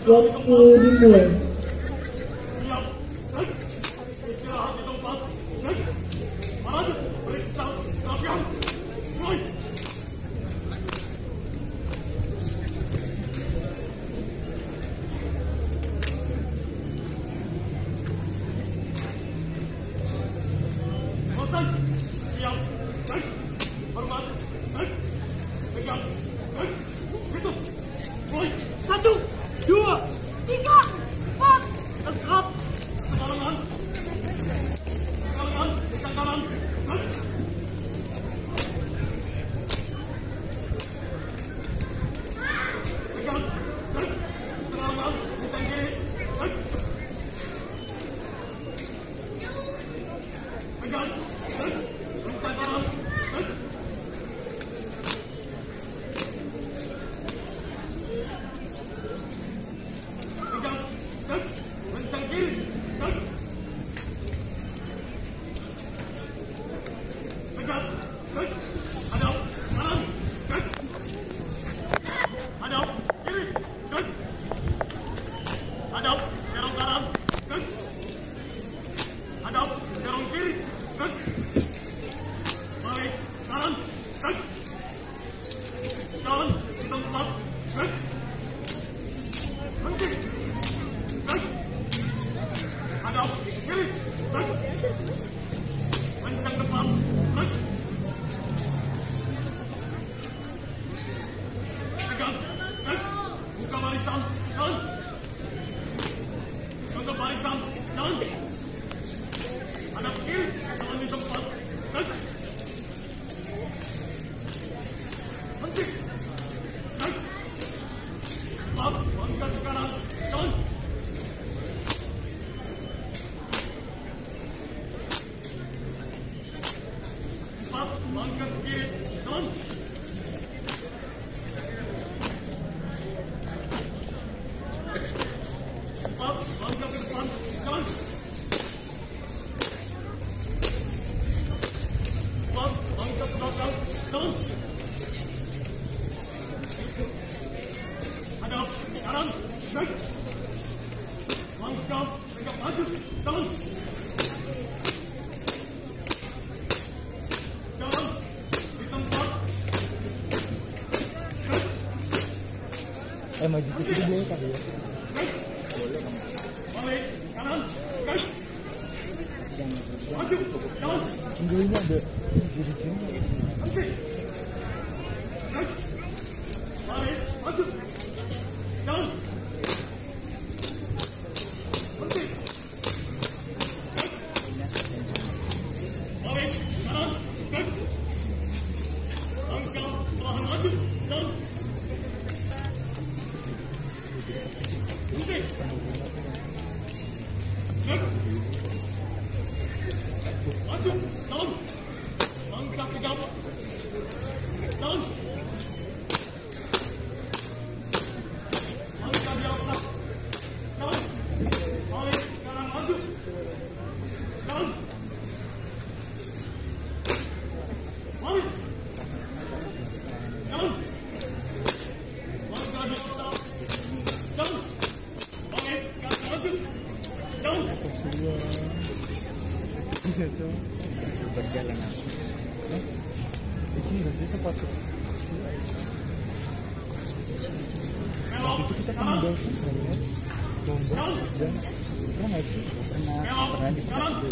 Waktu dimulai. Satu, dua, tiga, empat. Tetap. Sekolahnya. Sekolahnya. Kanan. Pegang. Sekolahnya. Bukan kiri. Pegang. Bukan kanan. Maju ke sini boleh kali ya? Boleh. Kanan. Maju. Jalan. Ini ada di sini. Balik. Maju. Jalan. Berhenti. Balik. Kanan. Langkah perlahan maju. Jalan. Maju, jalan. Langkah tegap. Jalan. Langkah biasa. Jalan. Balik kanan maju. Jalan. Balik. Jalan. Langkah biasa. Jalan. Balik kanan maju. Jalan. Berjalan. Ini nggak bisa sepatu. Itu kita kan udah sih lihat lomba dan pernah nggak sih pernah di Jalan.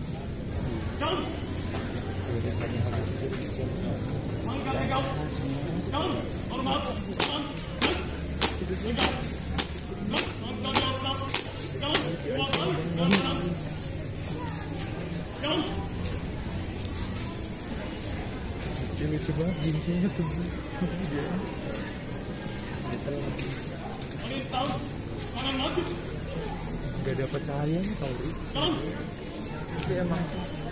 Langkah tegap. Jalan. Hormat. Jalan. Tegap. Langkah biasa. Jalan. Kuatan. Kanan. Jalan. Ini coba bincangnya tuh. Melintang. Kanan maju. Gak dapat cahaya nih kali. Jalan. Tapi emang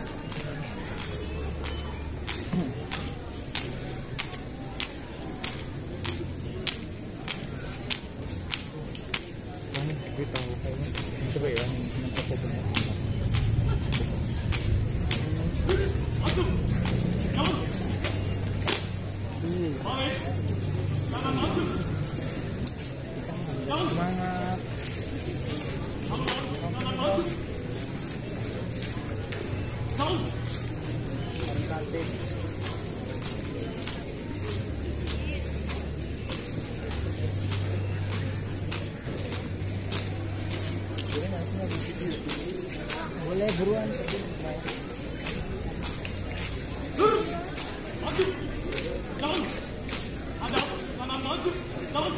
gue tahu kayaknya coba ya nangkep benar. Maju. Jalan. Balik. Kanan maju. Jalan. Semangat. Calon. cantik. Boleh buruan tapi maju, jalan, hadap kanan maju, jalan,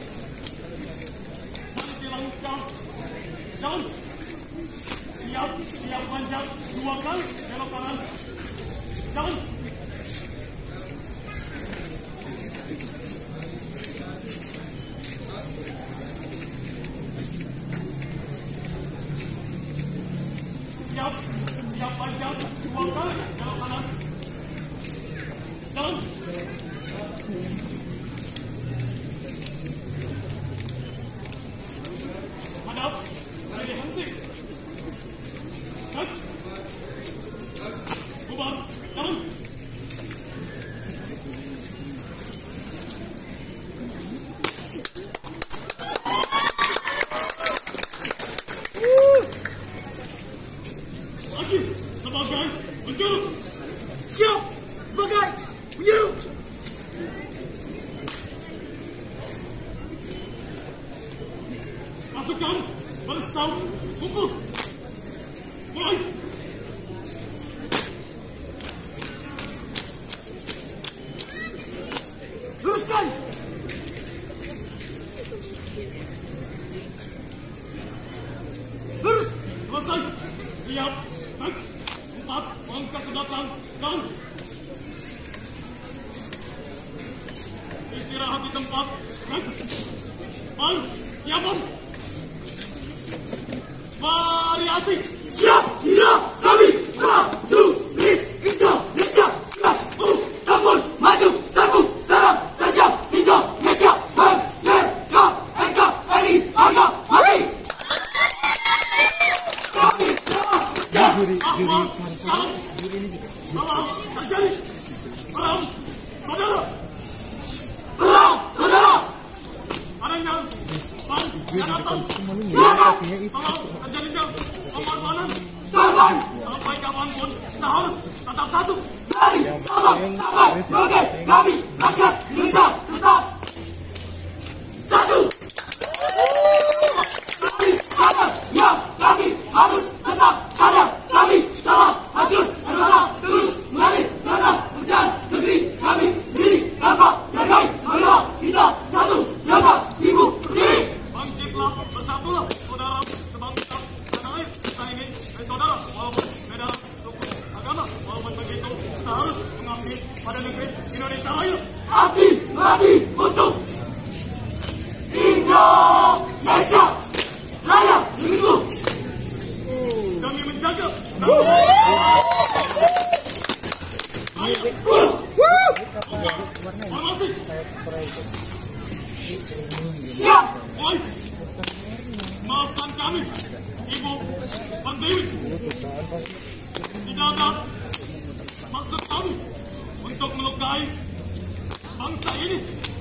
nanti langkah, jalan, siap panjang 2 kali, belok kanan, jalan. Siap panjang 2 kali, belok kanan, jalan. Hadap, dari henti. Cek. Bubar, jalan. Lagi, sebagai penjuru. Siap, sebagai penjuru. Pasukan bersam kumpul. Mulai. Luruskan. Lurus. Selesai. Siap. 4 langkah ke belakang. Jalan. Istirahat di tempat. Ban, siapkan. Variasi. Siap, siap, kami prajurit Indonesia. Siap, tampil, maju, serbu, serang, tajam, Indonesia. Merdeka, NKRI, harga mati. Kami juri sekarang, malam terjadi. Perang, saudara. Perang, saudara. Adanya, ban, daratan. Silakan, malam terjadinya pengorbanan. Korban, sampai kapanpun kita harus tetap satu. Dari Sabang sampai Merauke, kami rakyat Indonesia tetap satu. Kami sadar, ya kami harus tetap sadar. Kami telah hancur dan malah terus mengalir karena hujan negeri kami sendiri dapat jagai marilah kita satu jaga ibu pertiwi. Bangkitlah, bersatulah saudara sebangsa tanah air. Kita ini saudara walaupun beda suku agama, walaupun begitu kita harus mengabdi pada negeri Indonesia Raya. Abdi untuk Indonesia Raya begitu. Kami menjaga. Formasi. Siap. Oi. Maafkan kami, Ibu Pendiri. Tidak ada maksud kami untuk melukai bangsa ini.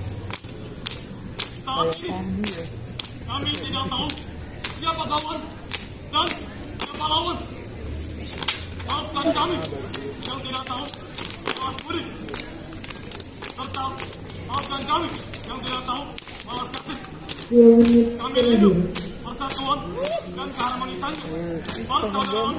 Saat ini kami tidak tahu siapa kawan dan siapa lawan. Maafkan kami yang tidak tahu balas budi, serta maafkan kami yang tidak tahu balas kasih. Kami hidup persatuan dan keharmonisan persaudaraan.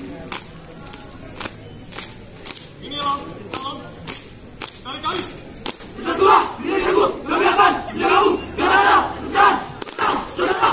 Inilah salam dari kami. Bersatulah, Indonesia, kegiatan, bergabung, karena dan saudara.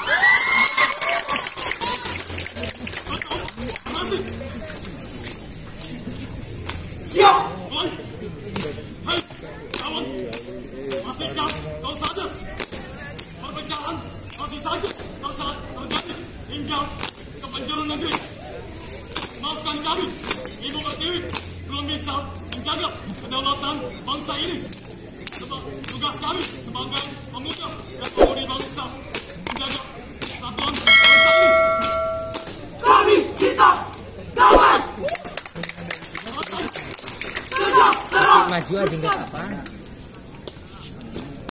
Siap. Mulai. Hei, kawan. Masihkah kau sadar? Perpecahan masih saja terjadi hingga ke penjuru negeri. Maafkan kami, Ibu Pertiwi, belum bisa menjaga kedaulatan bangsa ini. Tugas kami sebagai pemuda dan pemudi bangsa menjaga kesatuan bangsa ini. Kami cinta damai. maju aja nggak apa.